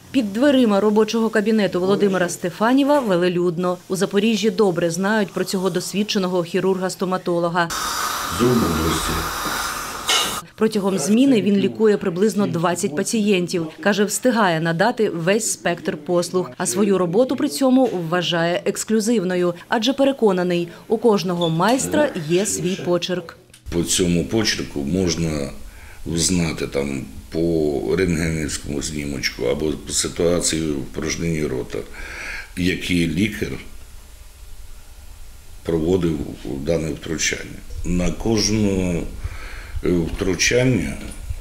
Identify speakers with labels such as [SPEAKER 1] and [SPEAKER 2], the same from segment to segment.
[SPEAKER 1] Під дверима робочого кабінету Володимира Стефаніва велелюдно. У Запоріжжі добре знають про цього досвідченого хірурга-стоматолога. Протягом зміни він лікує приблизно 20 пацієнтів. Каже, встигає надати весь спектр послуг, а свою роботу при цьому вважає ексклюзивною, адже переконаний, у кожного майстра є свій почерк.
[SPEAKER 2] По цьому почерку можна узнати там по рентгенівському знімочку або по ситуації в порожнині рота, який лікар проводив дане втручання. На кожне втручання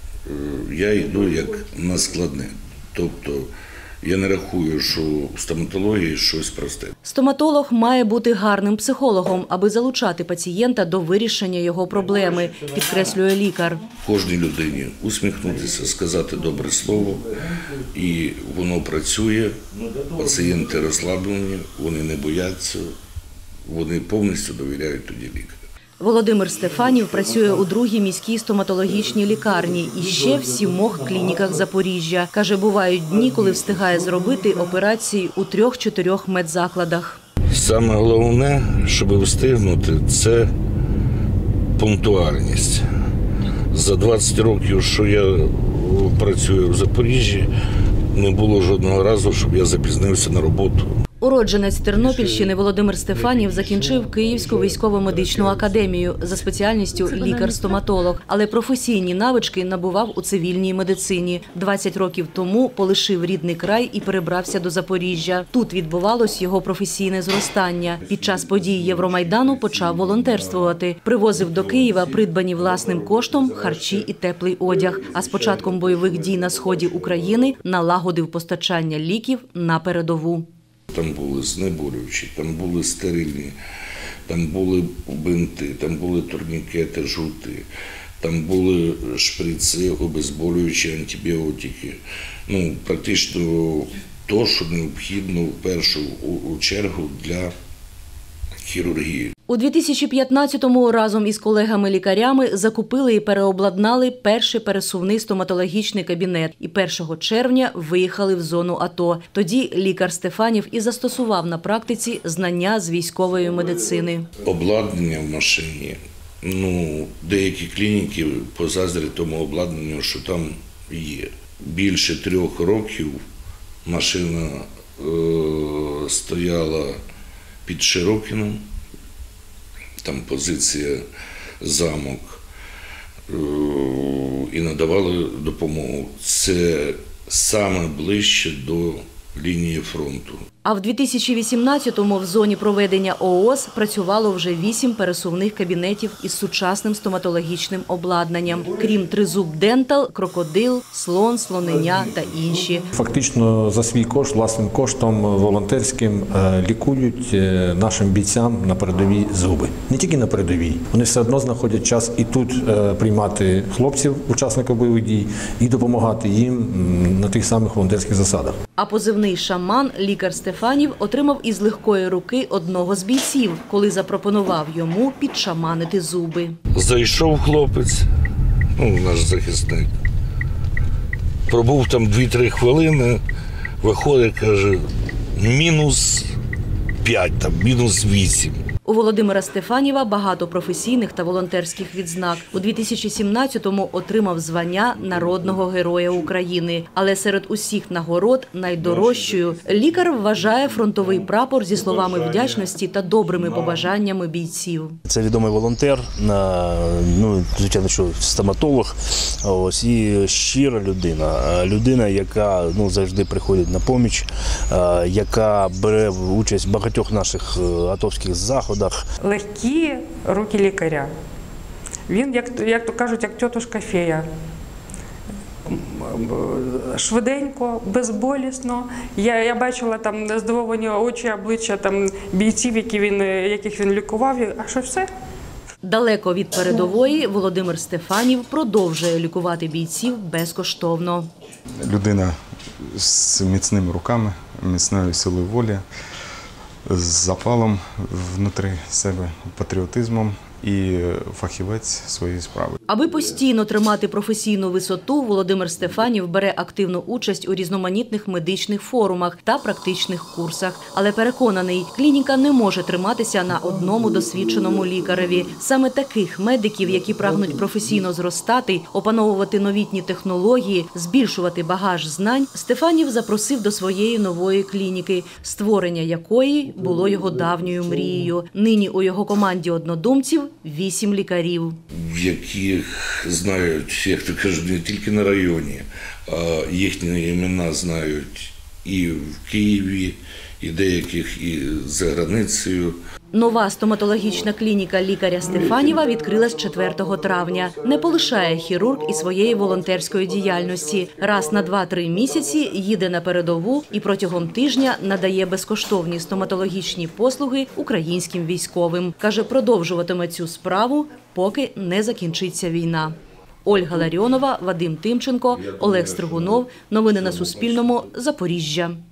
[SPEAKER 2] я йду як на складне. Тобто я не рахую, що в стоматології щось просте.
[SPEAKER 1] Стоматолог має бути гарним психологом, аби залучати пацієнта до вирішення його проблеми, підкреслює лікар.
[SPEAKER 2] Кожній людині усміхнутися, сказати добре слово, і воно працює, пацієнти розслаблені, вони не бояться, вони повністю довіряють тоді лікарю.
[SPEAKER 1] Володимир Стефанів працює у 2-й міській стоматологічній лікарні і ще в 7 клініках Запоріжжя. Каже, бувають дні, коли встигає зробити операції у 3-4 медзакладах.
[SPEAKER 2] Саме головне, щоб встигнути, це пунктуальність. За 20 років, що я працюю в Запоріжжі, не було жодного разу, щоб я запізнився на роботу.
[SPEAKER 1] Уродженець Тернопільщини Володимир Стефанів закінчив Київську військово-медичну академію за спеціальністю лікар-стоматолог, але професійні навички набував у цивільній медицині. 20 років тому полишив рідний край і перебрався до Запоріжжя. Тут відбувалось його професійне зростання. Під час подій Євромайдану почав волонтерствувати. Привозив до Києва придбані власним коштом харчі і теплий одяг. А з початком бойових дій на сході України налагодив постачання ліків на передову.
[SPEAKER 2] Там були знеболюючі, там були стерильні, там були бинти, там були турнікети, жути, там були шприци, обезболюючі, антибіотики. Практично те, що необхідно в першу чергу для хірургії.
[SPEAKER 1] У 2015-му разом із колегами-лікарями закупили і переобладнали перший пересувний стоматологічний кабінет і 1 червня виїхали в зону АТО. Тоді лікар Стефанів і застосував на практиці знання з військової медицини.
[SPEAKER 2] Обладнання в машині, деякі клініки позаздрять тому обладнанню, що там є. Більше 3 років машина стояла під Широкином. Там позиція замок, і надавали допомогу. Це саме ближче до лінії фронту.
[SPEAKER 1] А в 2018-му в зоні проведення ООС працювало вже 8 пересувних кабінетів із сучасним стоматологічним обладнанням. Крім Тризуб Дентал, Крокодил, Слон, Слонення та інші.
[SPEAKER 3] Фактично за свій кошт, власним коштом, волонтерським лікують нашим бійцям на передовій зуби. Не тільки на передовій. Вони все одно знаходять час і тут приймати хлопців, учасників бойових дій, і допомагати їм на тих самих волонтерських засадах.
[SPEAKER 1] А позивний «Шаман» лікар Стефанів отримав із легкої руки одного з бійців, коли запропонував йому підшаманити зуби.
[SPEAKER 2] Зайшов хлопець, наш захисник, пробув там 2-3 хвилини, виходить, каже, -5, там, -8.
[SPEAKER 1] У Володимира Стефаніва багато професійних та волонтерських відзнак. У 2017-му отримав звання Народного героя України. Але серед усіх нагород найдорожчою лікар вважає фронтовий прапор зі словами вдячності та добрими побажаннями бійців.
[SPEAKER 4] Це відомий волонтер, звичайно, що стоматолог, і щира людина. Людина, яка завжди приходить на поміч, яка бере участь в багатьох наших атовських заходах.
[SPEAKER 5] Легкі руки лікаря. Він, як то кажуть, як тітушка фея. Швиденько, безболісно. Я бачила там здивовані очі, обличчя бійців, яких він лікував. А що все?
[SPEAKER 1] Далеко від передової Володимир Стефанів продовжує лікувати бійців безкоштовно.
[SPEAKER 6] Людина з міцними руками, міцною силою волі, з запалом внутрі себе, патріотизмом і фахівець своєї справи.
[SPEAKER 1] Аби постійно тримати професійну висоту, Володимир Стефанів бере активну участь у різноманітних медичних форумах та практичних курсах. Але переконаний, клініка не може триматися на одному досвідченому лікареві. Саме таких медиків, які прагнуть професійно зростати, опановувати новітні технології, збільшувати багаж знань, Стефанів запросив до своєї нової клініки, створення якої було його давньою мрією. Нині у його команді однодумців 8 лікарів.
[SPEAKER 2] Яких знають, як то кажуть, не тільки на районі, а їхні імена знають і в Києві, і деяких і за границею.
[SPEAKER 1] Нова стоматологічна клініка лікаря Стефаніва відкрилась 4 травня. Не полишає хірург і своєї волонтерської діяльності. Раз на 2-3 місяці їде на передову і протягом тижня надає безкоштовні стоматологічні послуги українським військовим. Каже, продовжуватиме цю справу, поки не закінчиться війна. Ольга Ларіонова, Вадим Тимченко, Олег Стригунов. Новини на Суспільному. Запоріжжя.